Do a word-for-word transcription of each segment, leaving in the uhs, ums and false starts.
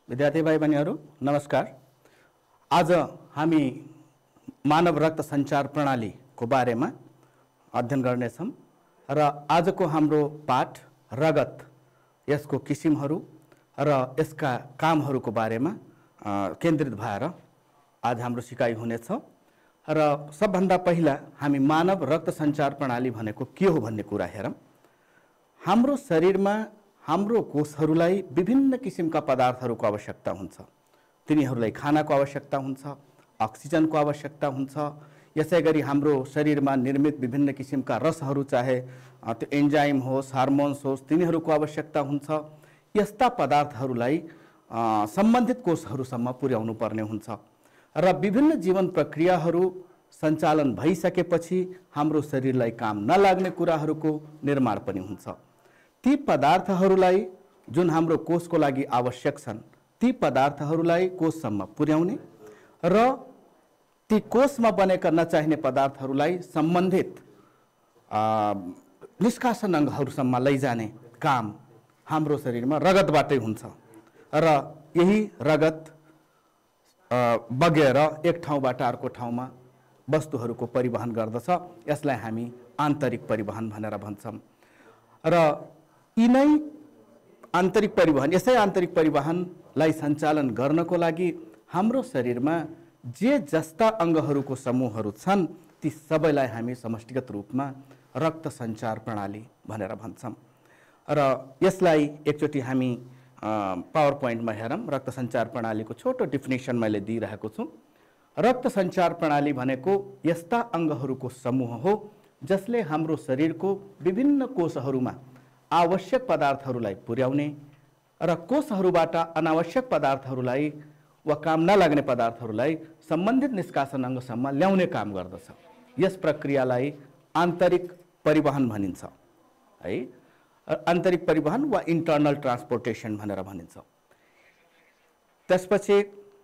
विद्यार्थी भाइ बहिनीहरू नमस्कार। आज हामी मानव रक्त सञ्चार प्रणालीको बारेमा अध्ययन गर्नेछौँ र आजको हाम्रो पाठ रगत, यसको किसिमहरू र यसका कामहरूको बारेमा केन्द्रित भएर आज हाम्रो सिकाइ हुनेछ। र सबभन्दा पहिला हामी मानव रक्त सञ्चार प्रणाली भनेको के हो भन्ने कुरा हेरौँ। हाम्रो शरीरमा हाम्रो कोषहरूलाई विभिन्न किसिमका पदार्थहरूको आवश्यकता हुन्छ। तिनीहरूलाई खानाको आवश्यकता हुन्छ, अक्सिजनको आवश्यकता हुन्छ। यसै गरी हाम्रो शरीरमा निर्मित विभिन्न किसिमका रसहरू, चाहे त्यो एन्जाइम होस्, हार्मोन्स होस्, तिनीहरूको आवश्यकता हुन्छ। यस्ता पदार्थहरूलाई सम्बन्धित कोषहरूसम्म पुर्याउनु पर्ने हुन्छ र विभिन्न जीवन प्रक्रियाहरू सञ्चालन भइसकेपछि हाम्रो शरीरलाई काम नलाग्ने कुराहरूको निर्माण पनि हुन्छ। ती पदार्थहरूलाई जुन हाम्रो कोषको लागि आवश्यक छन्, ती पदार्थहरूलाई कोषसम्म पुर्याउने र ती कोषमा बनेका नचाहिने पदार्थहरूलाई सम्बन्धित निष्कासन अङ्गहरूसम्म लैजाने काम हाम्रो शरीरमा रगतबाटै हुन्छ र यही रगत बगेर एक ठाउँबाट अर्को ठाउँमा वस्तुहरूको परिवहन गर्दछ। यसलाई हामी आन्तरिक परिवहन भनेर भन्छौँ। र यिनै आन्तरिक परिवहन, यसै आन्तरिक परिवहनलाई सञ्चालन गर्नको लागि हाम्रो शरीरमा जे जस्ता अङ्गहरूको समूहहरू छन्, ती सबैलाई हामी समष्टिगत रूपमा रक्त सञ्चार प्रणाली भनेर भन्छौँ। र यसलाई एकचोटि हामी पावर पोइन्टमा हेरौँ। रक्त सञ्चार प्रणालीको छोटो डिफिनेसन मैले दिइरहेको छु। रक्त सञ्चार प्रणाली भनेको यस्ता अङ्गहरूको समूह हो जसले हाम्रो शरीरको विभिन्न कोषहरूमा आवश्यक पदार्थहरूलाई पुर्याउने र कोषहरूबाट अनावश्यक पदार्थहरूलाई वा काम नलाग्ने पदार्थहरूलाई सम्बन्धित निष्कासन अङ्गसम्म ल्याउने काम गर्दछ। यस प्रक्रियालाई आन्तरिक परिवहन भनिन्छ है। आन्तरिक परिवहन वा इन्टर्नल ट्रान्सपोर्टेसन भनेर भनिन्छ। त्यसपछि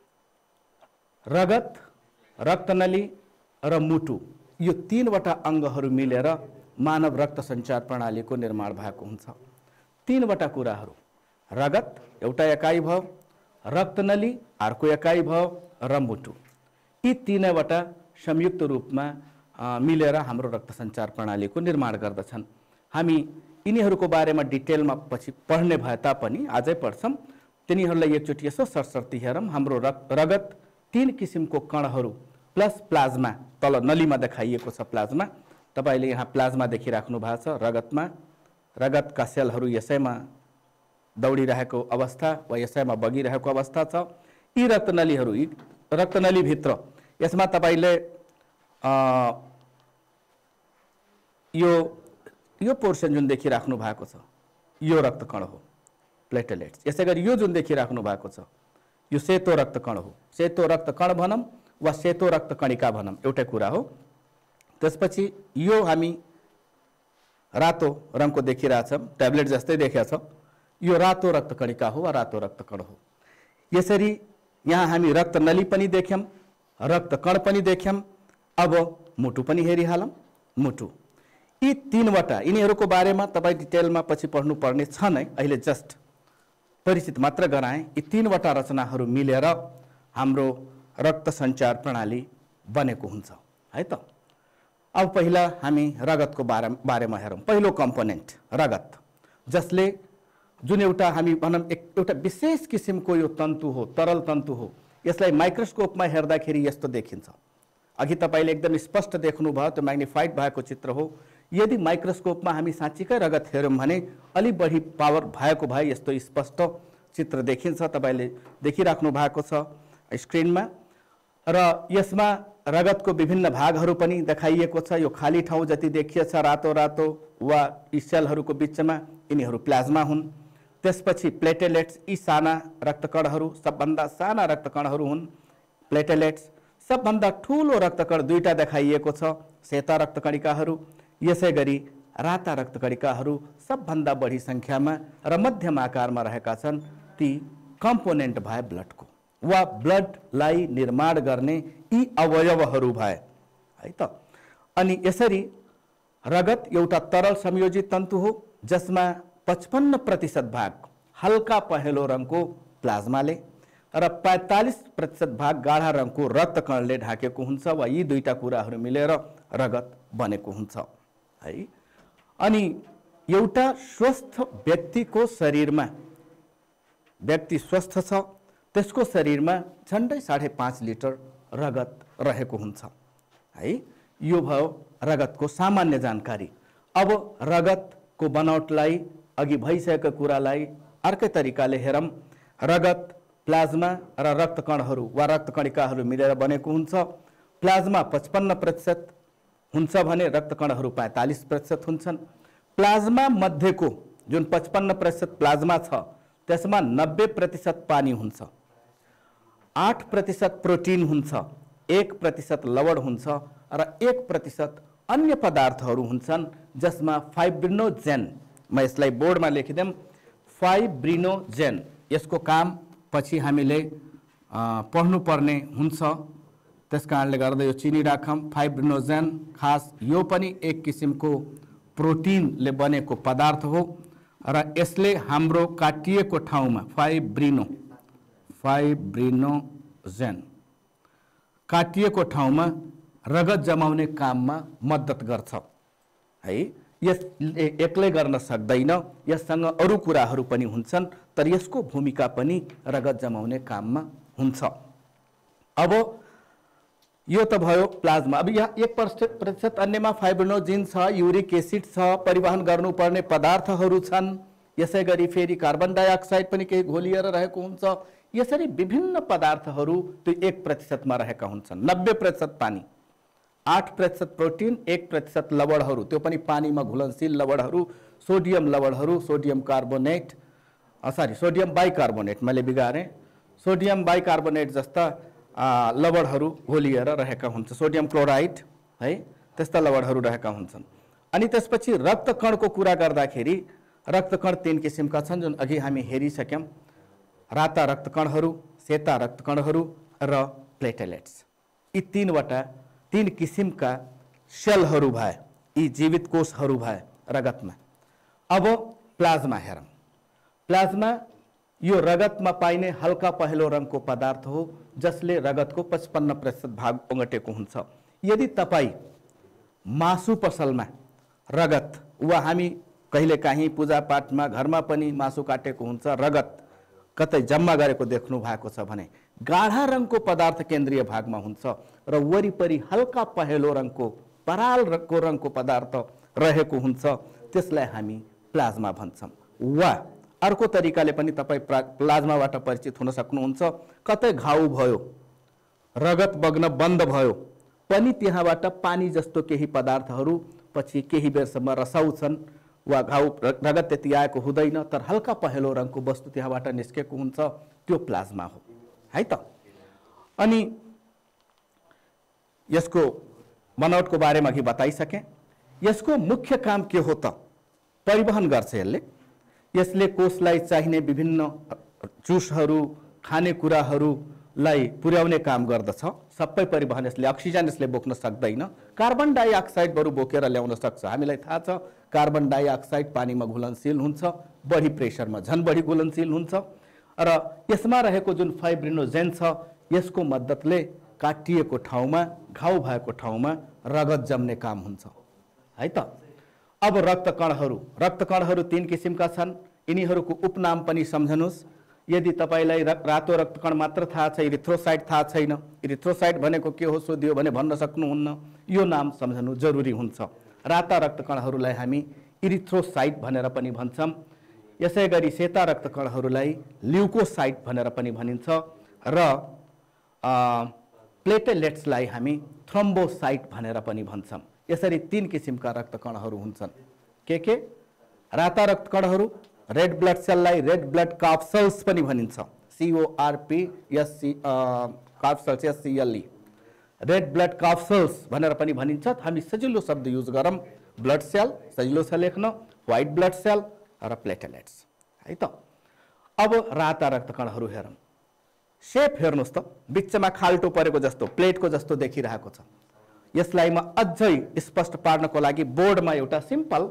रगत, रक्तनली र मुटु, यो तीनवटा अङ्गहरू मिलेर मानव रक्त सञ्चार प्रणालीको निर्माण भएको हुन्छ। तीनवटा कुराहरू, रगत एउटा एकाइ भयो, रक्तनली अर्को एकाइ भयो र मुटु, यी तीनैवटा संयुक्त रूपमा मिलेर हाम्रो रक्त सञ्चार प्रणालीको निर्माण गर्दछन्। हामी यिनीहरूको बारेमा डिटेलमा पछि पढ्ने भए तापनि आजै पढ्छौँ। तिनीहरूलाई एकचोटि यसो सरसर्ती हेरौँ। हाम्रो रगत तीन किसिमको कणहरू प्लस प्लाज्मा, तल नलीमा देखाइएको छ प्लाज्मा। तपाईले यहाँ प्लाज्मा देखिराख्नु भएको छ। रगतमा रगतका सेलहरू यसैमा दौडिरहेको अवस्था वा यसैमा बगिरहेको अवस्था छ। यी रक्तनलीहरू, यी रक्तनलीभित्र यसमा तपाईले यो यो पोर्सन जुन देखिराख्नु भएको छ, यो रक्तकण हो, प्लेटलेट्स। यसै गरी यो जुन देखिराख्नु भएको छ, यो सेतो रक्तकण हो। सेतो रक्तकण भनौँ वा सेतो रक्तकणिका भनौँ, एउटै कुरा हो। त्यसपछि यो हामी रातो रङको देखिरहेछौँ, ट्याब्लेट जस्तै देखिया छ, यो रातो रक्तकणिका हो वा रातो रक्तकण हो। यसरी यहाँ हामी रक्तनली पनि देख्यौँ, रक्तकण पनि देख्यौँ। अब मुटु पनि हेरिहालौँ। मुटु, यी तीनवटा, यिनीहरूको बारेमा तपाईँ डिटेलमा पछि पढ्नु पर्ने छ नै, अहिले जस्ट परिचित मात्र गराएँ। यी तीनवटा रचनाहरू मिलेर हाम्रो रक्त सञ्चार प्रणाली बनेको हुन्छ है त। अब पहिला हामी रगतको बारे बारेमा हेरौँ। पहिलो कम्पोनेन्ट रगत, जसले जुन एउटा हामी भनौँ एक एउटा विशेष किसिमको यो तन्तु हो, तरल तन्तु हो। यसलाई माइक्रोस्कोपमा हेर्दाखेरि यस्तो देखिन्छ। अघि तपाईँले एकदम स्पष्ट देख्नुभयो, त्यो म्याग्निफाइड भएको चित्र हो। यदि माइक्रोस्कोपमा हामी साँच्चीकै रगत हेऱ्यौँ भने अलि बढी पावर भएको भए यस्तो स्पष्ट चित्र देखिन्छ। तपाईँले देखिराख्नु भएको छ स्क्रिनमा। र यसमा रगतको विभिन्न भागहरू पनि देखाइएको छ। यो खाली ठाउँ जति देखिएछ रातो रातो वा यी सेलहरूको बिचमा, यिनीहरू प्लाज्मा हुन्। त्यसपछि प्लेटेलेट्स, यी साना रक्तकणहरू, सबभन्दा साना रक्तकणहरू हुन् प्लेटेलेट्स। सबभन्दा ठुलो रक्तकण दुईटा देखाइएको छ, सेता रक्तकणिकाहरू। यसै गरी राता रक्तकणिकाहरू सबभन्दा बढी सङ्ख्यामा र मध्यम आकारमा रहेका छन्। ती कम्पोनेन्ट भए ब्लडको वा ब्लडलाई निर्माण गर्ने यी अवयवहरू भए है त। अनि यसरी रगत एउटा तरल संयोजित तन्तु हो जसमा पचपन्न प्रतिशत भाग हल्का पहेँलो रङको प्लाज्माले र पैंतालीस प्रतिशत भाग गाढा रङको रक्तकणले ढाकेको हुन्छ वा यी दुईटा कुराहरू मिलेर रगत बनेको हुन्छ है। अनि एउटा स्वस्थ व्यक्तिको शरीरमा, व्यक्ति स्वस्थ छ त्यसको शरीरमा झन्डै साढे पाँच लिटर रगत रहेको हुन्छ है। यो भयो रगतको सामान्य जानकारी। अब रगतको बनावटलाई, अघि भइसकेको कुरालाई अर्कै तरिकाले हेरौँ। रगत प्लाज्मा र रक्तकणहरू वा रक्तकणिकाहरू मिलेर बनेको हुन्छ। प्लाज्मा पचपन्न प्रतिशत हुन्छ भने रक्तकणहरू पैंतालीस प्रतिशत हुन्छन्। प्लाज्मा मध्येको जुन पचपन्न प्रतिशत प्लाज्मा छ त्यसमा नब्बे प्रतिशत पानी हुन्छ, आठ प्रतिशत प्रोटिन हुन्छ, एक प्रतिशत लवण हुन्छ र एक प्रतिशत अन्य पदार्थहरू हुन्छन् जसमा फाइब्रिनोजेन, म यसलाई बोर्डमा लेखिदिउँ, फाइब्रिनोजेन। यसको काम पछि हामीले पढ्नुपर्ने हुन्छ, त्यस कारणले गर्दा यो चिनिराखौँ। फाइब्रिनोजेन खास यो पनि एक किसिमको प्रोटिनले बनेको पदार्थ हो र यसले हाम्रो काटिएको ठाउँमा फाइब्रिनो फाइब्रिनोजेन काटिएको ठाउँमा रगत जमाउने काममा मद्दत गर्छ है। यस एक्लै गर्न सक्दैन, यससँग अरू कुराहरू पनि हुन्छन्, तर यसको भूमिका पनि रगत जमाउने काममा हुन्छ। अब यो त भयो प्लाज्मा। अब यहाँ एक प्रतिशत अन्यमा फाइब्रिनोजिन छ, युरिक एसिड छ, परिवहन गर्नुपर्ने पदार्थहरू छन्। यसै गरी फेरि कार्बन डाइअक्साइड पनि केही घोलिएर रहेको हुन्छ। यसरी विभिन्न पदार्थहरू त्यो एक प्रतिशतमा रहेका हुन्छन्। नब्बे प्रतिशत पानी, आठ प्रतिशत प्रोटिन, एक प्रतिशत लवणहरू, त्यो पनि पानीमा घुलनशील लवणहरू, सोडियम लवणहरू, sodium carbonate, sorry sodium bicarbonate, मैले बिगारेँ, सोडियम बाइकार्बोनेट जस्ता लवणहरू घोलिएर रहेका हुन्छ, सोडियम क्लोराइड है, त्यस्ता लवणहरू रहेका हुन्छन्। अनि त्यसपछि रक्तकणको कुरा गर्दाखेरि रक्तकण तीन किसिमका छन् जुन अघि हामी हेरिसक्यौँ। राता रक्तकणहरू, सेता रक्तकणहरू र प्लेटेलेट्स। यी तीनवटा तीन किसिमका सेलहरू भए, यी जीवित कोषहरू भए रगतमा। अब प्लाज्मा हेरौँ। प्लाज्मा यो रगतमा पाइने हल्का पहेँलो रङको पदार्थ हो जसले रगतको पचपन्न प्रतिशत भाग ओगटेको हुन्छ। यदि तपाईँ मासु पसलमा रगत वा हामी कहिलेकाहीँ पूजापाठमा घरमा पनि मासु काटेको हुन्छ, रगत कतै जम्मा गरेको देख्नु भएको छ भने गाढा रङको पदार्थ केन्द्रीय भागमा हुन्छ र वरिपरि हल्का पहेँलो रङको पराल रङको रङको पदार्थ रहेको हुन्छ, त्यसलाई हामी प्लाज्मा भन्छौँ। वा अर्को तरिकाले पनि तपाईँ प्लाज्माबाट परिचित हुन सक्नुहुन्छ। कतै घाउ भयो, रगत बग्न बन्द भयो पनि त्यहाँबाट पानी जस्तो केही पदार्थहरू पछि केही बेरसम्म रसाउँछन् वा घाउ रगत त्यति आएको हुँदैन, तर हल्का पहेँलो रङको वस्तु त्यहाँबाट निस्केको हुन्छ, त्यो प्लाज्मा हो है त। अनि यसको बनावटको बारेमा अघि बताइसकेँ। यसको मुख्य काम के हो त? परिवहन गर्छ यसले। यसले कोषलाई चाहिने विभिन्न जुसहरू, खानेकुराहरूलाई पुर्याउने काम गर्दछ। सबै परिवहन यसले, अक्सिजन यसले बोक्न सक्दैन, कार्बन डाइअक्साइड बरु बोकेर ल्याउन सक्छ। हामीलाई थाहा छ कार्बन डाइअक्साइड पानीमा घुलनशील हुन्छ, बढी प्रेसरमा झन् बढी घुलनशील हुन्छ र यसमा रहेको जुन फाइब्रिनोजेन छ यसको मद्दतले काटिएको ठाउँमा, घाउ भएको ठाउँमा रगत जम्ने काम हुन्छ है त। अब रक्तकणहरू, रक्तकणहरू तीन किसिमका छन्। यिनीहरूको उपनाम पनि सम्झनुहोस्। यदि तपाईँलाई रातो रक्तकण मात्र थाहा छ, इरिथ्रोसाइट थाहा छैन, इरिथ्रोसाइट भनेको के हो सोधियो भने भन्न सक्नुहुन्न, यो नाम सम्झनु जरुरी हुन्छ। राता रक्तकणहरूलाई हामी इरिथ्रोसाइट भनेर पनि भन्छौँ। यसै गरी सेता रक्तकणहरूलाई ल्युकोसाइट भनेर पनि भनिन्छ र प्लेटेलेट्सलाई हामी थ्रोम्बोसाइट भनेर पनि भन्छौँ। यसरी तीन किसिमका रक्तकणहरू हुन्छन्। के के? राता रक्तकणहरू, रेड ब्लड सेललाई रेड ब्लड कार्पसल्स पनि भनिन्छ, C O R P S C corpuscles S C L E, red blood corpuscles भनेर पनि भनिन्छ। हामी सजिलो शब्द युज गरौँ, ब्लड सेल सजिलो छ लेख्न, व्हाइट ब्लड सेल र प्लेटेलेट्स है त। अब राता रक्तकणहरू हेरौँ। सेप हेर्नुहोस् त, बिचमा खाल्टो परेको जस्तो, प्लेटको जस्तो देखिरहेको छ। यसलाई म अझै स्पष्ट पार्नको लागि बोर्डमा एउटा सिम्पल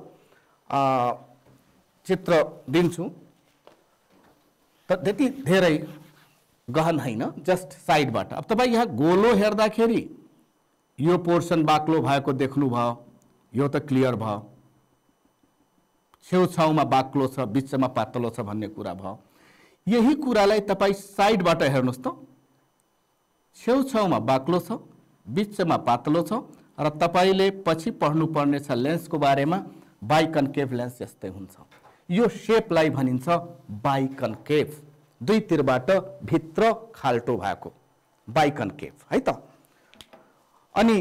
चित्र दिन्छु। त त्यति धेरै गहन होइन, जस्ट साइडबाट। अब तपाईँ यहाँ गोलो हेर्दाखेरि यो पोर्सन बाक्लो भएको देख्नुभयो, यो त क्लियर भयो। छेउछाउमा बाक्लो छ, बिचमा पातलो छ भन्ने कुरा भयो। यही कुरालाई तपाईँ साइडबाट हेर्नुहोस् त, छेउछाउमा बाक्लो छ, बिचमा पातलो छ र तपाईँले पछि पढ्नुपर्ने छ लेन्सको बारेमा। बाइकन्केभ लेन्स यस्तै हुन्छ। यो सेपलाई भनिन्छ बाइकन्केभ, दुईतिरबाट भित्र खाल्टो भएको बाइकन्केभ है त। अनि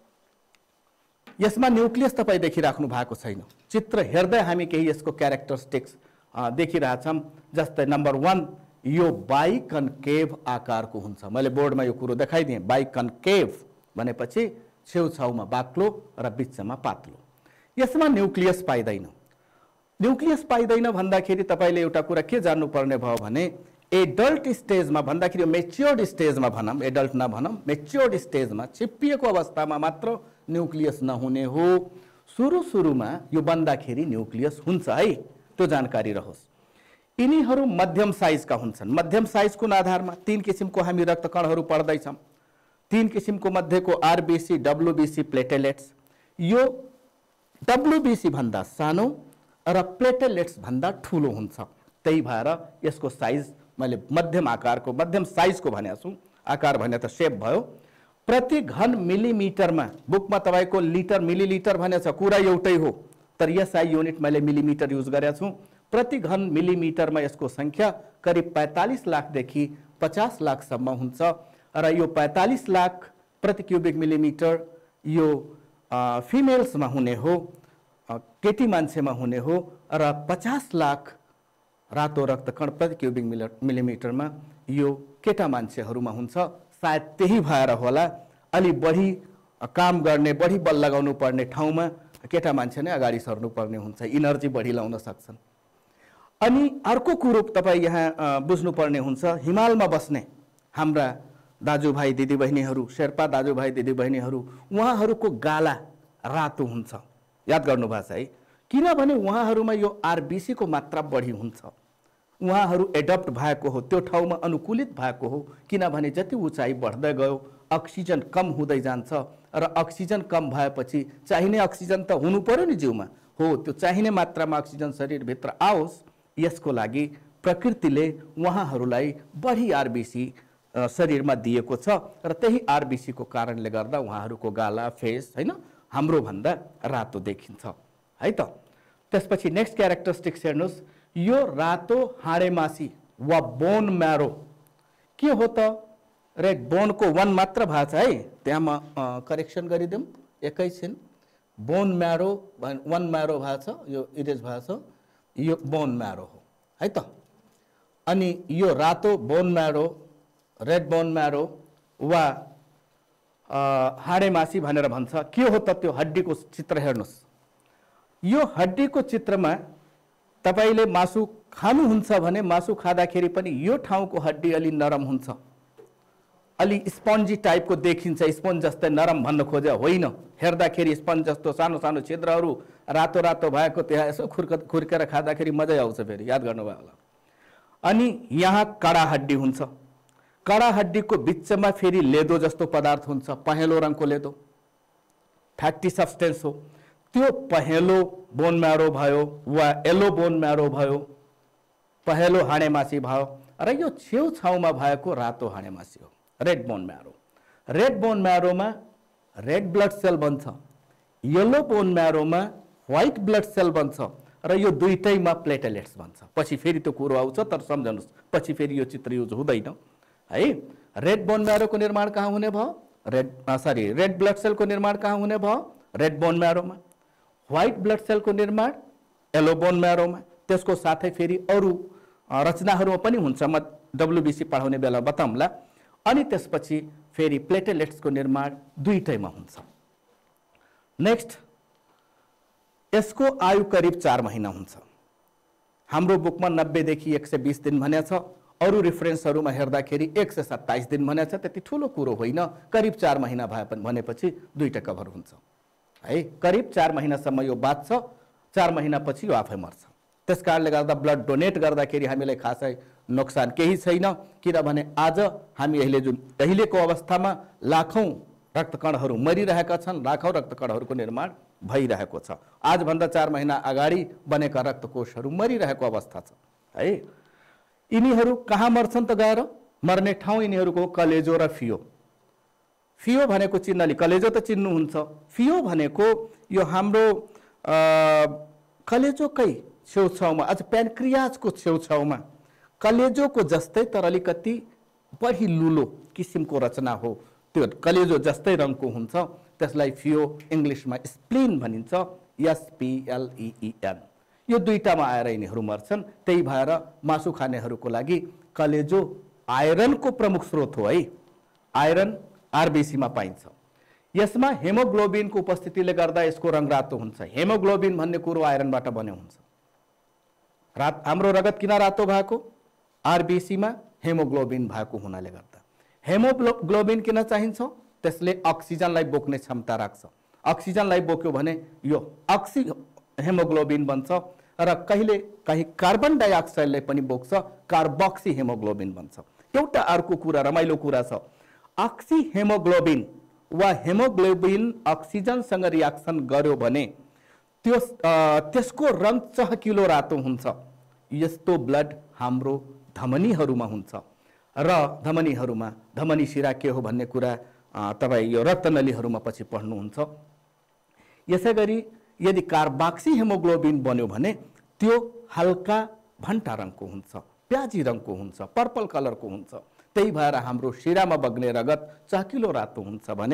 यसमा न्युक्लियस तपाईँ देखिराख्नु भएको छैन। चित्र हेर्दै हामी केही यसको क्यारेक्टरिस्टिक्स देखिरहेछौँ। जस्तै नम्बर वान, यो बाइकन्केभ आकारको हुन्छ। मैले बोर्डमा यो कुरो देखाइदिएँ। बाइकन्केभ भनेपछि छेउछाउमा बाक्लो र बिचमा पातलो। यसमा न्युक्लियस पाइँदैन। न्युक्लियस पाइँदैन भन्दाखेरि तपाईँले एउटा कुरा के जान्नुपर्ने भयो भने एडल्ट स्टेजमा भन्दाखेरि मेच्योर्ड स्टेजमा भनौँ, एडल्ट नभनौँ, मेच्योर्ड स्टेजमा छिप्पिएको अवस्थामा मात्र न्युक्लियस नहुने हो। सुरु सुरुमा यो बन्दाखेरि न्युक्लियस हुन्छ है, त्यो जानकारी रहोस्। यिनीहरू मध्यम साइजका हुन्छन्। मध्यम साइजको आधारमा तीन किसिमको हामी रक्तकणहरू पढ्दैछौँ। तीन किसिमको मध्येको आरबिसी, डब्लुबिसी, प्लेटेलेट्स। यो डब्लुबिसी भन्दा सानो र प्लेटेलेट्स भन्दा ठुलो हुन्छ। त्यही भएर यसको साइज मैले मध्यम आकारको, मध्यम साइजको भनेको छु। आकार भने त सेप भयो। प्रति घन मिलिमिटरमा, बुकमा तपाईँको लिटर मिलिलिटर भनेको छ, कुरा एउटै हो, तर यसआई युनिट मैले मिलिमिटर युज गरेको छु। प्रति घन मिलिमिटरमा यसको सङ्ख्या करिब पैँतालिस लाखदेखि पचास लाखसम्म हुन्छ र यो पैँतालिस लाख प्रति क्युबिक मिलिमिटर यो फिमेल्समा हुने हो, केटी मान्छेमा हुने हो, र पचास लाख रातो रक्तकण प्रति क्युबिक मिलिमिटरमा यो केटा मान्छेहरूमा हुन्छ। सायद त्यही भएर होला अलि बढी काम गर्ने, बढी बल लगाउनु पर्ने ठाउँमा केटा मान्छे नै अगाडि सर्नुपर्ने हुन्छ, इनर्जी बढी लाउन सक्छन्। अनि अर्को कुरो तपाईँ यहाँ बुझ्नुपर्ने हुन्छ, हिमालमा बस्ने हाम्रा दाजुभाइ दिदीबहिनीहरू, शेर्पा दाजुभाइ दिदीबहिनीहरू, उहाँहरूको गाला रातो हुन्छ। याद गर्नुभएको छ है, किनभने उहाँहरूमा यो आरबिसीको मात्रा बढी हुन्छ। उहाँहरू एडप्ट भएको हो, त्यो ठाउँमा अनुकूलित भएको हो। किनभने जति उचाइ बढ्दै गयो अक्सिजन कम हुँदै जान्छ र अक्सिजन कम भएपछि चाहिने अक्सिजन त हुनु पर्यो नि जिउमा, हो त्यो चाहिने मात्रामा अक्सिजन शरीरभित्र आओस्, यसको लागि प्रकृतिले उहाँहरूलाई बढी आरबिसी शरीरमा दिएको छ र त्यही आरबिसीको कारणले गर्दा उहाँहरूको गाला, फेस हैन हाम्रो भन्दा रातो देखिन्छ है त। त्यसपछि नेक्स्ट क्यारेक्टरिस्टिक्स हेर्नुहोस्, यो रातो हाडेमासी वा बोन म्यारो के हो त? रेड बोनको वन मात्र भएको छ है, त्यहाँ म करेक्सन गरिदिउँ एकैछिन। बोन म्यारो वन म्यारो भएको छ, यो इरेज भएको छ, यो बोन म्यारो हो है त। अनि यो रातो bone marrow, red bone marrow वा हाडेमासी भनेर भन्छ। के हो त त्यो? हड्डीको चित्र हेर्नुहोस्। यो हड्डीको चित्रमा तपाईले मासु खानुहुन्छ भने मासु खाँदाखेरि पनि यो ठाउँको हड्डी अलि नरम हुन्छ, अलि स्पन्जी टाइपको देखिन्छ। स्पन्ज जस्तै नरम भन्न खोजे होइन, हेर्दाखेरि स्पन्ज जस्तो सानो सानो छिद्रहरू रातो रातो भएको, त्यहाँ यसो खुर्क खुर्केर खाँदाखेरि मजै आउँछ। फेरि याद गर्नुभयो होला। अनि यहाँ कडा हड्डी हुन्छ। कडा हड्डीको बिचमा फेरि लेदो जस्तो पदार्थ हुन्छ, पहेँलो रङको लेदो, फ्याटी सब्सटेन्स हो। त्यो पहेँलो बोन म्यारो भयो वा येलो बोन म्यारो भयो, पहेँलो हाडेमासी भयो, र यो छेउछाउमा भएको रातो हाडेमासी हो, red bone marrow. Red bone म्यारोमा रेड ब्लड सेल बन्छ, येलो बोन म्यारोमा व्हाइट ब्लड सेल बन्छ, र यो दुईटैमा प्लेटेलेट्स बन्छ। पछि फेरि त्यो कुरो आउँछ, तर सम्झनुहोस् पछि फेरि यो चित्र युज हुँदैन है। रेड बोन म्यारोको निर्माण कहाँ हुने भयो? रेड सरी रेड ब्लड सेलको निर्माण कहाँ हुने भयो? रेड बोन म्यारोमा। व्हाइट ब्लड सेलको निर्माण येलो बोन म्यारोमा। त्यसको साथै फेरि अरू रचनाहरूमा पनि हुन्छ, म डब्लुबिसी पढाउने बेला बताउँला। अनि त्यसपछि फेरि प्लेटेलेट्सको निर्माण दुईटैमा हुन्छ। नेक्स्ट, यसको आयु करिब चार महिना हुन्छ। हाम्रो बुकमा नब्बेदेखि एक सय बिस दिन भनेको छ, अरू रिफरेन्सहरूमा हेर्दाखेरि एक सय सत्ताइस दिन भनेको छ। त्यति ठुलो कुरो होइन, करिब चार महिना भए पनि भनेपछि दुईटा कभर हुन्छ है। करिब चार महिनासम्म यो बाँच्छ, चार महिनापछि यो आफै मर्छ त्यस कारणले गर्दा ब्लड डोनेट गर्दाखेरि हामीलाई खासै नोक्सान केही छैन, किनभने आज हामी अहिले जुन अहिलेको अवस्थामा लाखौँ रक्तकणहरू मरिरहेका छन्, लाखौँ रक्तकणहरूको निर्माण भइरहेको छ। आजभन्दा चार महिना अगाडि बनेका रक्तकोषहरू मरिरहेको अवस्था छ है। यिनीहरू कहाँ मर्छन् त गएर? मर्ने ठाउँ यिनीहरूको कलेजो र फियो। फियो भनेको चिन्नली, कलेजो त चिन्नुहुन्छ, फियो भनेको यो हाम्रो कलेजोकै छेउछाउमा, अझ प्यानक्रियाजको छेउछाउमा कलेजोको जस्तै तर अलिकति बढी लुलो किसिमको रचना हो। त्यो कलेजो जस्तै रङको हुन्छ, त्यसलाई फियो इङ्ग्लिसमा स्प्लिन भनिन्छ, एसपिएलइएन। यो दुईटामा आएर यिनीहरू मर्छन्। त्यही भएर मासु खानेहरूको लागि कलेजो आइरनको प्रमुख स्रोत हो है। आइरन आरबिसीमा पाइन्छ। यसमा हेमोग्लोबिनको उपस्थितिले गर्दा यसको रङ रातो हुन्छ। हेमोग्लोबिन भन्ने कुरो आइरनबाट बन्यो हुन्छ। रात हाम्रो रगत किन रातो भएको? आरबिसीमा हेमोग्लोबिन भएको हुनाले गर्दा। हेमोग्लोबिन किन चाहिन्छ? त्यसले अक्सिजनलाई बोक्ने क्षमता राख्छ। अक्सिजनलाई बोक्यो भने यो अक्सि हेमोग्लोबिन बन्छ र कहिले कहीँ कार्बन डाइअक्साइडलाई पनि बोक्छ, कार्बोक्सी हेमोग्लोबिन बन्छ। एउटा अर्को कुरा, रमाइलो कुरा छ, अक्सि हेमोग्लोबिन वा हेमोग्लोबिन अक्सिजनसँग रियाक्सन गर्यो भने त्यो त्यसको रङ चहकिलो रातो हुन्छ। यस्तो ब्लड हाम्रो धमनीहरूमा हुन्छ र धमनीहरूमा धमनी शिरा के हो भन्ने कुरा तपाईँ यो रक्तनलीहरूमा पछि पढ्नुहुन्छ। यसै गरी यदि कार्बोक्सी हेमोग्लोबिन बन्यो भने त्यो हल्का भन्टा रङको हुन्छ, प्याजी रङको हुन्छ, पर्पल कलरको हुन्छ। त्यही भएर हाम्रो शिरामा बग्ने रगत चहकिलो रातो हुन्छ भने,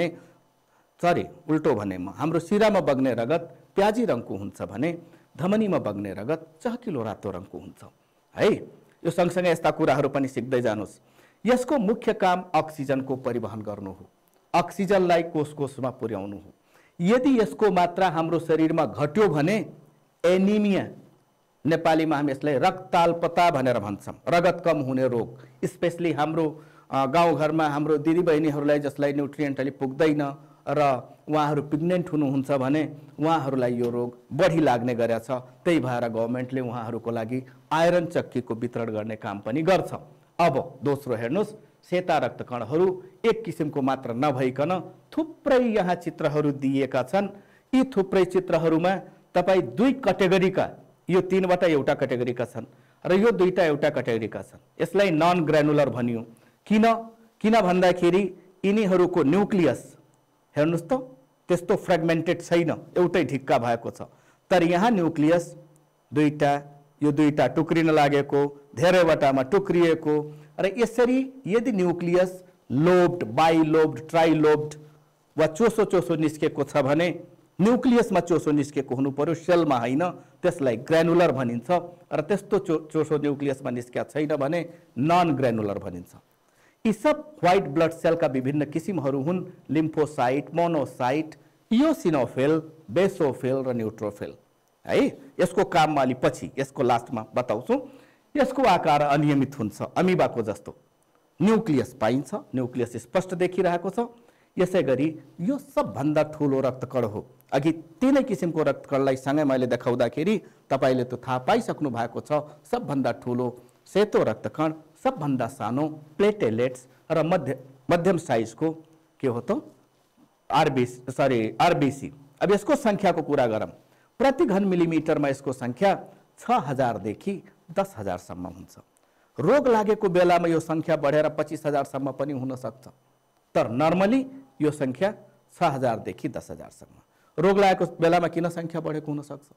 सरी उल्टो भनेमा हाम्रो शिरामा बग्ने रगत प्याजी रङको हुन्छ भने धमनीमा बग्ने रगत चहकिलो रातो रङको हुन्छ है। यो सँगसँगै यस्ता कुराहरू पनि सिक्दै जानुहोस्। यसको मुख्य काम अक्सिजनको परिवहन गर्नु हो, अक्सिजनलाई कोष कोषमा पुर्याउनु हो। यदि यसको मात्रा हाम्रो शरीरमा घट्यो भने एनिमिया, नेपालीमा हामी यसलाई रक्ताल्पता भनेर भन्छौँ, रगत कम हुने रोग। स्पेसली हाम्रो गाउँघरमा हाम्रो दिदीबहिनीहरूलाई जसलाई न्युट्रिएन्ट अलि पुग्दैन र उहाँहरू प्रेग्नेन्ट हुनुहुन्छ भने उहाँहरूलाई यो रोग बढी लाग्ने गरेछ। त्यही भएर गभर्मेन्टले उहाँहरूको लागि आइरन चक्कीको वितरण गर्ने काम पनि गर्छ। अब दोस्रो हेर्नुहोस्, सेता रक्तकणहरू एक किसिमको मात्र नभइकन थुप्रै यहाँ चित्रहरू दिएका छन्। यी थुप्रै चित्रहरूमा तपाईँ दुई क्याटेगोरीका, यो तीनवटा एउटा क्याटेगोरीका छन् र यो दुईटा एउटा क्याटेगोरीका छन्। यसलाई नन ग्रानुलर भनियो। किन किन भन्दाखेरि यिनीहरूको न्युक्लियस हेर्नुहोस् त त्यस्तो फ्रेगमेन्टेड छैन, एउटै ढिक्का भएको छ। तर यहाँ न्युक्लियस दुईटा, यो दुईटा टुक्रिन लागेको, धेरैवटामा टुक्रिएको। र यसरी यदि न्युक्लियस लोब्ड, बाइलोब्ड, ट्राइलोब्ड वा चोसो चोसो निस्केको छ भने न्युक्लियसमा चोसो निस्केको हुनु पर्यो, सेलमा होइन। त्यसलाई ग्रानुलर भनिन्छ। र त्यस्तो चो चोसो न्युक्लियसमा निस्केका छैन भने नन ग्रानुलर भनिन्छ। यी सब व्हाइट ब्लड सेलका विभिन्न किसिमहरू हुन्, लिम्फोसाइट, मोनोसाइट, इयोसिनोफिल, बेसोफिल र न्युट्रोफिल है। यसको काममा अलि पछि यसको लास्टमा बताउँछु। यसको आकार अनियमित हुन्छ, अमिबाको जस्तो। न्युक्लियस पाइन्छ, न्युक्लियस स्पष्ट देखिरहेको छ। यसै गरी यो सबभन्दा ठुलो रक्तकण हो। अघि तीनै किसिमको रक्तकणलाई सँगै मैले देखाउँदाखेरि तपाईँले त थाहा पाइसक्नु भएको छ। सबभन्दा ठुलो सेतो रक्तकण, सबभन्दा सानो प्लेटेलेट्स र मध्य मध्यम साइजको के हो त आरबिसी, सरी आरबिसी। अब यसको सङ्ख्याको कुरा गरौँ। प्रति घन मिलिमिटरमा यसको सङ्ख्या छ हजारदेखि दस हजारसम्म हुन्छ। रोग लागेको बेलामा यो सङ्ख्या बढेर पच्चिस हजारसम्म पनि हुनसक्छ। तर नर्मली यो सङ्ख्या छ हजारदेखि दस हजारसम्म। रोग लागेको बेलामा किन सङ्ख्या बढेको हुनसक्छ?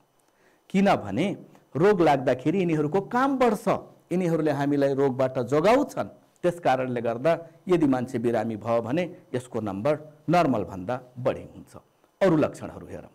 किनभने रोग लाग्दाखेरि यिनीहरूको काम बढ्छ, यिनीहरूले हामीलाई रोगबाट जोगाउँछन्। त्यस कारणले गर्दा यदि मान्छे बिरामी भयो भने यसको नम्बर नर्मलभन्दा बढी हुन्छ। अरू लक्षणहरू हेरौँ।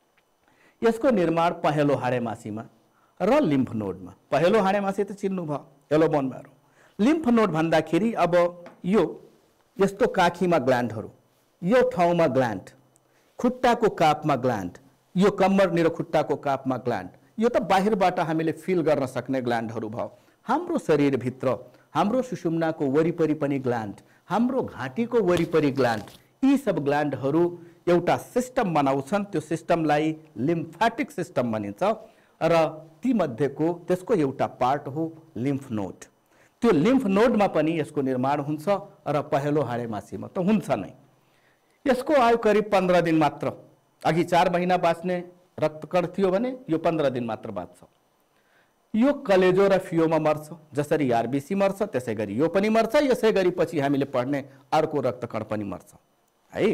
यसको निर्माण पहेँलो हाडेमासीमा र लिम्फ नोडमा। पहेँलो हाडेमासी त चिन्नुभयो, yellow bone marrow. Lymph node भन्दाखेरि अब यो यस्तो काखीमा ग्ल्यान्डहरू, यो ठाउँमा ग्ल्यान्ड, खुट्टाको कापमा ग्ल्यान्ड, यो कम्मरनिर खुट्टाको कापमा ग्ल्यान्ड। यो त बाहिरबाट हामीले फिल गर्न सक्ने ग्ल्यान्डहरू भयो। हाम्रो शरीरभित्र हाम्रो सुषुम्नाको वरिपरि पनि ग्ल्यान्ड, हाम्रो घाँटीको वरिपरि ग्ल्यान्ड, यी सब ग्ल्यान्डहरू एउटा सिस्टम बनाउँछन्। त्यो सिस्टमलाई लिम्फेटिक सिस्टम भनिन्छ र ती मध्येको त्यसको एउटा पार्ट हो लिम्फ नोड। त्यो लिम्फ नोडमा पनि यसको निर्माण हुन्छ र पहेँलो हाडेमासीमा त हुन्छ नै। यसको आयु करिब पन्ध्र दिन मात्र, अघि चार महिना बाँच्ने रक्तकण थियो भने यो पन्ध्र दिन मात्र बाँच्छ। यो कलेजो र फियोमा मर्छ, जसरी आरबीसी मर्छ त्यसै गरी यो पनि मर्छ। यसै गरी पछि हामीले पढ्ने अर्को रक्तकण पनि मर्छ है।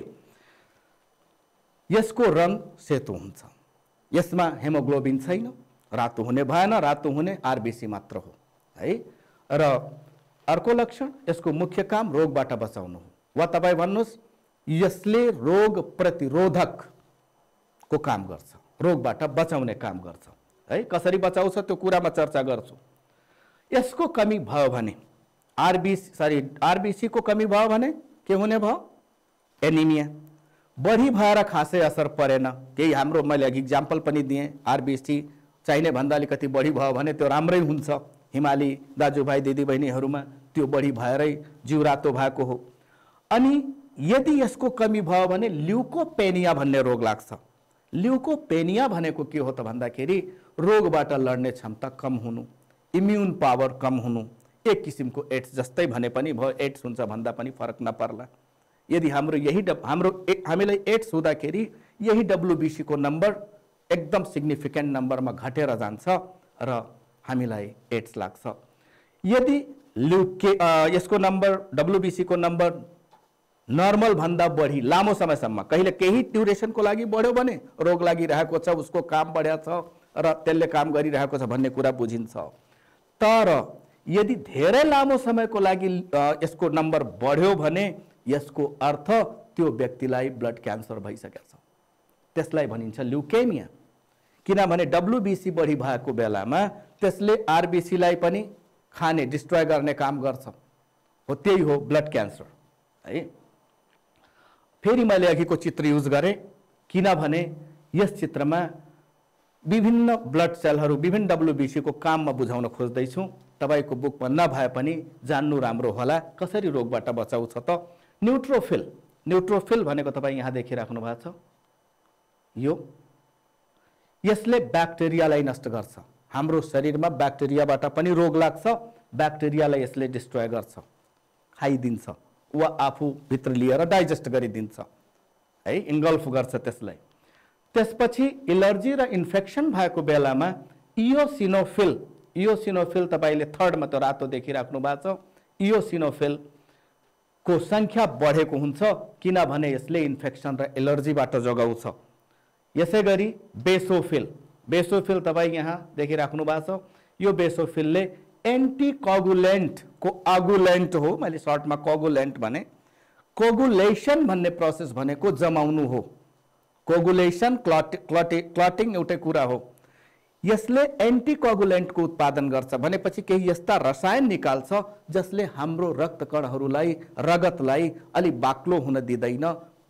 यसको रङ सेतो हुन्छ, यसमा हेमोग्लोबिन छैन, रातो हुने भएन, रातो हुने आरबीसी मात्र हो है। र अर्को लक्षण, यसको मुख्य काम रोगबाट बचाउनु हो। वा तपाईँ भन्नुहोस् यसले रोग प्रतिरोधक को काम गर्छ, रोगबाट बचाउने काम गर्छ है। कसरी बचाउँछ त्यो कुरामा चर्चा गर्छु। यसको कमी भयो भने आरबीसी सरी आरबीसी को कमी भयो भने के हुने भयो? एनिमिया। बढी भएर खासै असर परेन, केही हाम्रो मैले अघि इक्जाम्पल पनि दिएँ। आरबीसी चाहिने भन्दा अलिकति बढी भयो भने त्यो राम्रै हुन्छ। हिमाली दाजुभाइ दिदीबहिनीहरूमा त्यो बढी भएरै जिउ रातो भएको हो। अनि यदि यसको कमी भयो भने ल्युकोपेनिया भन्ने रोग लाग्छ। ल्युकोपेनिया भनेको के हो त भन्दाखेरि रोगबाट लड्ने क्षमता कम हुनु, इम्युन पावर कम हुनु। एक किसिमको एड्स जस्तै भने पनि भयो, एड्स हुन्छ भन्दा पनि फरक नपर्ला। यदि हाम्रो यही हाम्रो हामीलाई एड्स हुँदाखेरि यही डब्लुबिसी को नम्बर एकदम सिग्निफिकेन्ट नम्बरमा घटेर जान्छ र हामीलाई एड्स लाग्छ। यदि ल्युके यसको नम्बर डब्लुबिसी को नम्बर नर्मल भन्दा बढी लामो समयसम्म, कहिले केही ड्युरेसनको लागि बढ्यो भने रोग लागिरहेको छ, उसको काम बढ्या छ र त्यसले काम गरिरहेको छ भन्ने कुरा बुझिन्छ। तर यदि धेरै लामो समयको लागि यसको नम्बर बढ्यो भने यसको अर्थ त्यो व्यक्तिलाई ब्लड क्यान्सर भइसकेको छ, त्यसलाई भनिन्छ ल्युकेमिया। किनभने डब्लुबिसी बढी भएको बेलामा त्यसले आरबीसीलाई पनि खाने, डिस्ट्रोय गर्ने काम गर्छ। हो त्यही हो ब्लड क्यान्सर है। फेरि मैले अघिको चित्र युज गरेँ किनभने यस चित्रमा विभिन्न ब्लड सेलहरू विभिन्न डब्लुबिसी को काममा बुझाउन खोज्दैछु। तपाईको बुकमा नभए पनि जान्नु राम्रो होला कसरी रोगबाट बचाउँछ त। न्युट्रोफिल, न्युट्रोफिल भनेको तपाईँ यहाँ देखिराख्नु भएको छ यो, यसले ब्याक्टेरियालाई नष्ट गर्छ। हाम्रो शरीरमा ब्याक्टेरियाबाट पनि रोग लाग्छ, ब्याक्टेरियालाई यसले डिस्ट्रोय गर्छ, खाइदिन्छ वा आफू भित्र लिएर डाइजेस्ट गरिदिन्छ है, इन्गल्फ गर्छ त्यसलाई। त्यसपछि एलर्जी र इन्फेक्सन भएको बेलामा इयोसिनोफिल, इयोसिनोफिल तपाईले थर्डमा त रातो देखिराख्नु भएको छ। इयोसिनोफिल को संख्या बढेको हुन्छ किनभने यसले इन्फेक्सन र एलर्जीबाट जोगाउँछ। यसै गरी बेसोफिल, बेसोफिल तपाईँ यहाँ देखिराख्नु भएको छ। यो बेसोफिलले एन्टिकोगुलेन्ट को आगुलेन्ट हो, मैले सर्टमा कोगुलेन्ट भने। कोगुलेसन भन्ने प्रोसेस भनेको जमाउनु हो। कोगुलेसन क्लट क्लटि क्लटिङ एउटै कुरा हो। यसले एन्टिकोगुलेन्ट को उत्पादन गर्छ भनेपछि केही यस्ता रसायन निकाल्छ जसले हाम्रो रक्तकणहरूलाई, रगतलाई अलि बाक्लो हुन दिँदैन,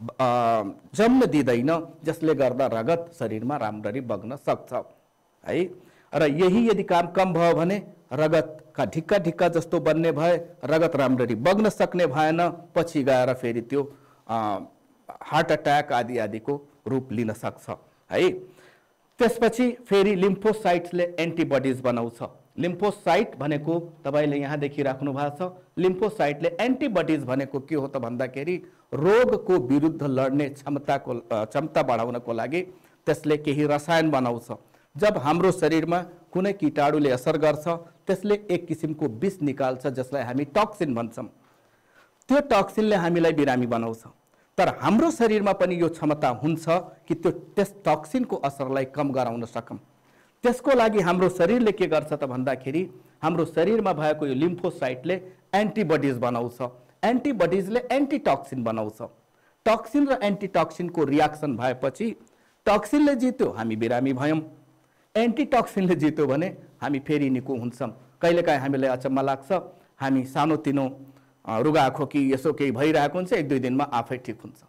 जम्न दिँदैन, जसले गर्दा रगत शरीरमा राम्ररी बग्न सक्छ है। र यही यदि काम कम भयो भने रगतका ढिक्का ढिक्का जस्तो बन्ने भए रगत राम्ररी बग्न सक्ने भएन, पछि गएर फेरि त्यो हार्ट अट्याक आदि आदिको रूप लिन सक्छ है। त्यसपछि फेरि लिम्फोसाइट्सले एन्टिबडिज बनाउँछ। लिम्फोसाइट भनेको तपाईले यहाँ देखिराख्नु भएको छ। लिम्फोसाइटले एन्टिबडिज भनेको के हो त भन्दाखेरि रोगको विरुद्ध लड्ने क्षमताको क्षमता बढाउनको लागि त्यसले केही रसायन बनाउँछ। जब हाम्रो शरीरमा कुनै कीटाणुले असर गर्छ त्यसले एक किसिमको विष निकाल्छ जसलाई हामी टक्सिन भन्छौँ। त्यो टक्सिनले हामीलाई बिरामी बनाउँछ। तर हाम्रो शरीरमा पनि यो क्षमता हुन्छ कि त्यो त्यस टक्सिनको असरलाई कम गराउन सकौँ। त्यसको लागि हाम्रो शरीरले के गर्छ त भन्दाखेरि हाम्रो शरीरमा भएको यो लिम्फोसाइटले एन्टिबडिज बनाउँछ। एन्टिबडिजले एन्टिटक्सिन बनाउँछ। टक्सिन र एन्टिटक्सिनको रियाक्सन भएपछि टक्सिनले जित्यो, हामी बिरामी भयौँ। एन्टिटक्सिनले जित्यो भने हामी फेरि निको हुन्छौँ। कहिलेकाहीँ हामीलाई अचम्म लाग्छ, हामी सानोतिनो रुगा खोकी यसो केही भइरहेको हुन्छ, एक दुई दिनमा आफै ठिक हुन्छ।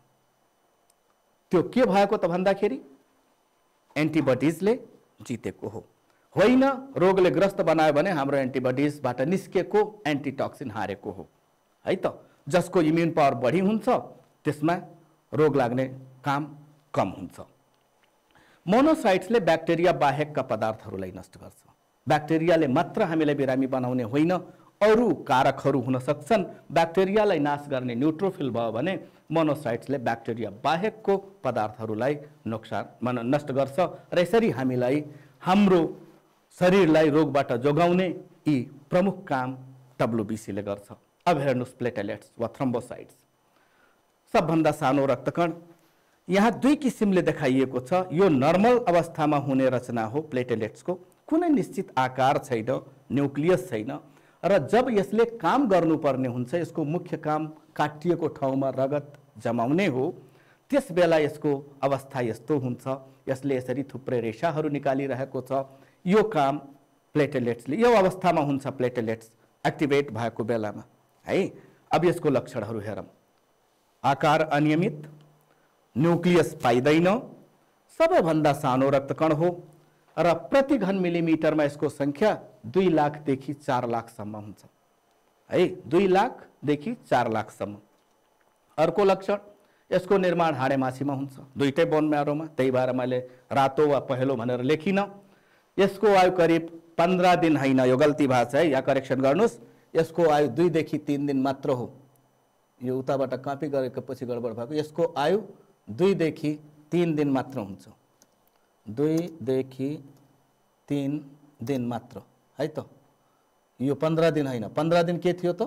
त्यो के भएको त भन्दाखेरि एन्टिबडिजले जितेको हो। होइन रोगले ग्रस्त बनायो भने हाम्रो एन्टिबडिजबाट निस्केको एन्टिटक्सिन हारेको हो है त। जसको इम्युन पावर बढी हुन्छ त्यसमा रोग लाग्ने काम कम हुन्छ। मोनोसाइट्सले ब्याक्टेरिया बाहेकका पदार्थहरूलाई नष्ट गर्छ। ब्याक्टेरियाले मात्र हामीलाई बिरामी बनाउने होइन, अरू कारकहरू हुन सक्छन्। ब्याक्टेरियालाई नाश गर्ने न्युट्रोफिल भयो भने मोनोसाइट्सले ब्याक्टेरिया बाहेकको पदार्थहरूलाई नोक्सान मन नष्ट गर्छ र यसरी हामीलाई हाम्रो शरीरलाई रोगबाट जोगाउने यी प्रमुख काम डब्लुबिसीले गर्छ। अब हेर्नुहोस् प्लेटलेट्स वा थ्रोम्बोसाइट्स, सबभन्दा सानो रक्तकण। यहाँ दुई किसिमले देखाइएको छ। यो नर्मल अवस्थामा हुने रचना हो प्लेटलेट्सको, कुनै निश्चित आकार छैन, न्युक्लियस छैन र जब यसले काम गर्नुपर्ने हुन्छ, यसको मुख्य काम काटिएको ठाउँमा रगत जमाउने हो, त्यस बेला यसको अवस्था यस्तो हुन्छ। यसले यसरी थुप्रै रेसाहरू निकालिरहेको छ। यो काम प्लेटलेट्सले यो अवस्थामा हुन्छ प्लेटलेट्स एक्टिभेट भएको बेलामा है। अब यसको लक्षणहरू हेरौँ। आकार अनियमित, न्युक्लियस पाइँदैन, सबैभन्दा सानो रक्तकण हो र प्रति घन मिलिमिटरमा यसको संख्या दुई लाखदेखि चार लाखसम्म हुन्छ है। दुई लाखदेखि चार लाखसम्म। अर्को लक्षण, यसको निर्माण हाडेमाछीमा हुन्छ, दुईटै बोन म्यारोमा। त्यही भएर मैले रातो वा पहेँलो भनेर लेखिनँ। यसको आयु करिब पन्ध्र दिन होइन, यो गल्ती भएको छ है, यहाँ करेक्सन गर्नुहोस्। यसको आयु दुईदेखि तीन दिन मात्र हो। यो उताबाट कपी गरेको पछि गडबड भएको। यसको आयु दुईदेखि तीन दिन मात्र हुन्छ, दुईदेखि तीन दिन मात्र है त। यो पन्ध्र दिन होइन, पन्ध्र दिन के थियो त?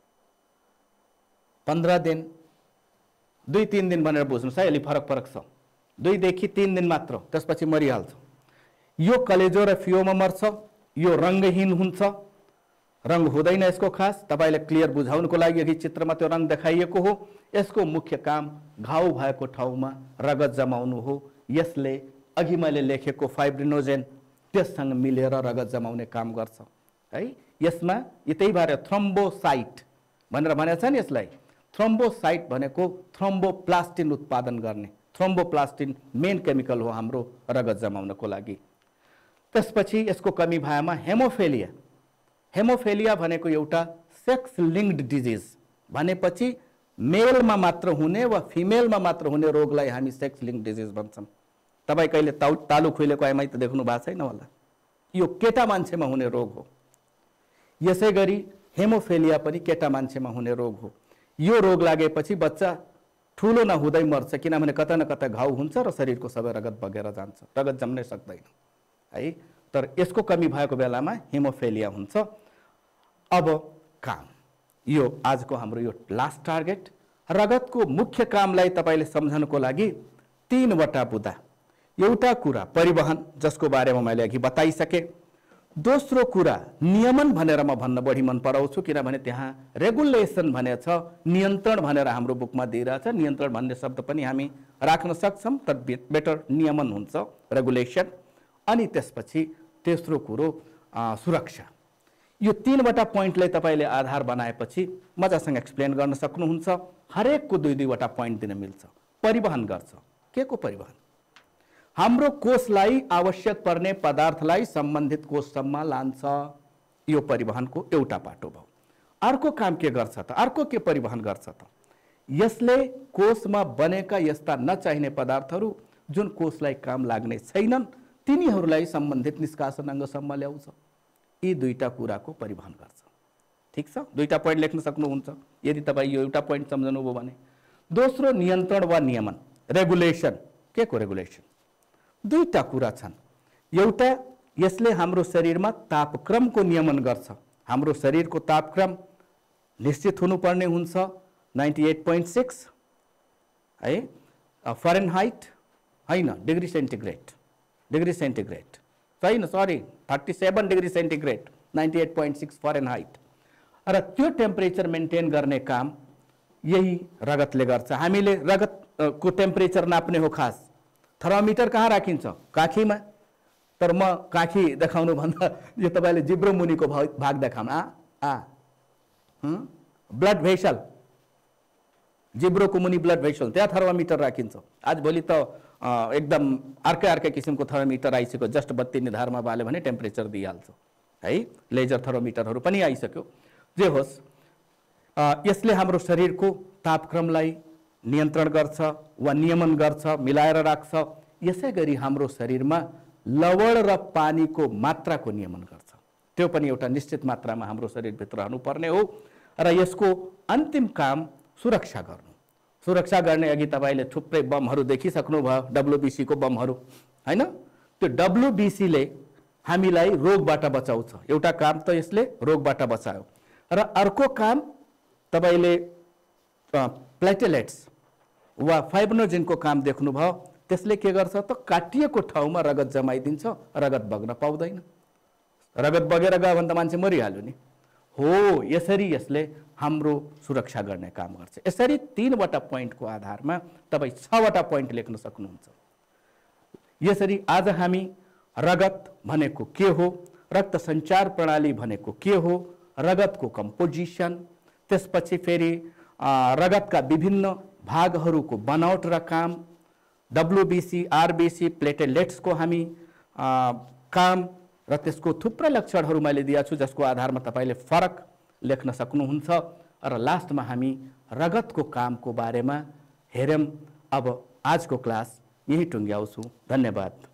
पन्ध्र दिन, दुई तीन दिन भनेर बुझ्नुहोस् है, अलि फरक फरक छ। दुईदेखि तीन दिन मात्र, त्यसपछि मरिहाल्छ। यो कलेजो र फियोमा मर्छ। यो रङ्गहीन हुन्छ, रङ हुँदैन यसको खास। तपाईँले क्लियर बुझाउनको लागि यही चित्रमा त्यो रङ देखाइएको हो। यसको मुख्य काम घाउ भएको ठाउँमा रगत जमाउनु हो। यसले अघि मैले लेखेको फाइब्रिनोजेन त्यससँग मिलेर रगत जमाउने काम गर्छ है। यसमा यतै भएर थ्रोम्बोसाइट भनेर भनेको छ नि यसलाई। थ्रोम्बोसाइट भनेको थ्रोम्बोप्लास्टिन उत्पादन गर्ने, थ्रोम्बोप्लास्टिन मेन केमिकल हो हाम्रो रगत जमाउनको लागि। त्यसपछि यसको कमी भएमा हेमोफेलिया। हेमोफेलिया भनेको एउटा सेक्स लिङ्क्ड डिजिज भनेपछि मेलमा मात्र हुने वा फिमेलमा मात्र हुने रोगलाई हामी सेक्स लिङ्क्ड डिजिज भन्छौँ। तपाईँ कहिले ताउ तालु खुइलेको आइमाई त देख्नु भएको छैन होला। यो केटा मान्छेमा हुने रोग हो। यसै गरी हेमोफेलिया पनि केटा मान्छेमा हुने रोग हो। यो रोग लागेपछि बच्चा ठुलो नहुँदै मर्छ, किनभने कता न कता घाउ हुन्छ र शरीरको सबै रगत बगेर जान्छ, रगत जम्नै सक्दैन है। तर यसको कमी भएको बेलामा हेमोफेलिया हुन्छ। अब काम, यो आजको हाम्रो यो लास्ट टार्गेट, रगतको मुख्य कामलाई तपाईँले सम्झनको लागि तीनवटा बुदा। एउटा कुरा परिवहन, जसको बारेमा मैले अघि बताइसकेँ। दोस्रो कुरा नियमन भनेर म भन्न बढी मन पराउँछु, किनभने त्यहाँ रेगुलेसन भने छ, नियन्त्रण भनेर हाम्रो बुकमा दिइरहेछ। नियन्त्रण भन्ने शब्द पनि हामी राख्न सक्छौँ, तर बेटर नियमन हुन्छ, रेगुलेसन। अनि त्यसपछि तेस्रो कुरो सुरक्षा। यो तीनवटा पोइन्टलाई तपाईँले आधार बनाएपछि मजासँग एक्सप्लेन गर्न सक्नुहुन्छ। हरेकको दुई दुईवटा पोइन्ट दिन मिल्छ। परिवहन गर्छ, के को परिवहन? हाम्रो कोषलाई आवश्यक पर्ने पदार्थलाई सम्बन्धित कोषसम्म लान्छ। यो परिवहनको एउटा पाटो भयो। अर्को काम के गर्छ त? अर्को के परिवहन गर्छ त? यसले कोषमा बनेका यस्ता नचाहिने पदार्थहरू जुन कोषलाई काम लाग्ने छैनन् तिनीहरूलाई सम्बन्धित निष्कासन अङ्गसम्म ल्याउँछ। यी दुईटा कुराको परिवहन गर्छ। ठिक छ, दुईटा पोइन्ट लेख्न सक्नुहुन्छ यदि तपाईँ यो एउटा पोइन्ट सम्झनुभयो भने। दोस्रो नियन्त्रण वा नियमन, रेगुलेसन। के को रेगुलेसन? दुईटा कुरा छन्। एउटा, यसले हाम्रो शरीरमा तापक्रमको नियमन गर्छ। हाम्रो शरीरको तापक्रम निश्चित हुनुपर्ने हुन्छ नाइन्टी एट पोइन्ट सिक्स है, फरेनहाइट होइन, डिग्री सेन्टिग्रेड, डिग्री सेन्टिग्रेड छैन, sorry thirty seven degree centigrade, ninety eight point six Fahrenheit. र त्यो टेम्परेचर मेन्टेन गर्ने काम यही रगतले गर्छ। हामीले रगतको टेम्परेचर नाप्ने हो खास। थर्मोमिटर कहाँ राखिन्छ? काखीमा। तर म काखी देखाउनु भन्दा यो तपाईँले जिब्रो मुनिको भाग देखाउँ। आ आ ब्लड भेसल, जिब्रोको मुनि ब्लड भेसल, त्यहाँ थर्मोमिटर राखिन्छ। आज भोलि त एकदम अर्कै अर्कै किसिमको थर्मोमिटर आइसक्यो। जस्ट बत्ती निधारमा बाल्यो भने टेम्परेचर दिइहाल्छ है। लेजर थर्मोमिटरहरू पनि आइसक्यो। जे होस्, यसले हाम्रो शरीरको तापक्रमलाई नियन्त्रण गर्छ वा नियमन गर्छ, मिलाएर राख्छ। यसै गरी हाम्रो शरीरमा लवण र पानीको मात्राको नियमन गर्छ। त्यो पनि एउटा निश्चित मात्रामा हाम्रो शरीरभित्र रहनुपर्ने हो र यसको अन्तिम काम सुरक्षा गर्नु। सुरक्षा गर्ने अघि तपाईँले थुप्रै बमहरू देखिसक्नुभयो, डब्लुबिसी को बमहरू हैन। त्यो डब्लुबिसीले हामीलाई रोगबाट बचाउँछ। एउटा काम त यसले रोगबाट बचायो र अर्को काम तपाईँले प्लेटेलेट्स वा फाइब्रोनोजेनको काम देख्नुभयो। त्यसले के गर्छ त काटिएको ठाउँमा रगत जमाइदिन्छ, रगत बग्न पाउँदैन। रगत बगेर गयो भने त मान्छे मरिहाल्यो नि। हो, यसरी यसले हाम्रो सुरक्षा गर्ने काम गर्छ। यसरी तीनवटा पोइन्टको आधारमा तपाईँ छवटा पोइन्ट लेख्न सक्नुहुन्छ। यसरी आज हामी रगत भनेको के हो, रक्त सञ्चार प्रणाली भनेको के हो, रगतको कम्पोजिसन, त्यसपछि फेरि रगतका विभिन्न भागहरूको बनावट र काम, डब्लुबिसी, आरबिसी, प्लेटेलेट्सको हामी काम र त्यसको थुप्रै लक्षणहरू मैले दिएको छु, जसको आधारमा तपाईँले फरक लेख्न सक्नुहुन्छ। र लास्टमा हामी रगतको कामको बारेमा हेरौँ। अब आजको क्लास यही टुङ्ग्याउँछु। धन्यवाद।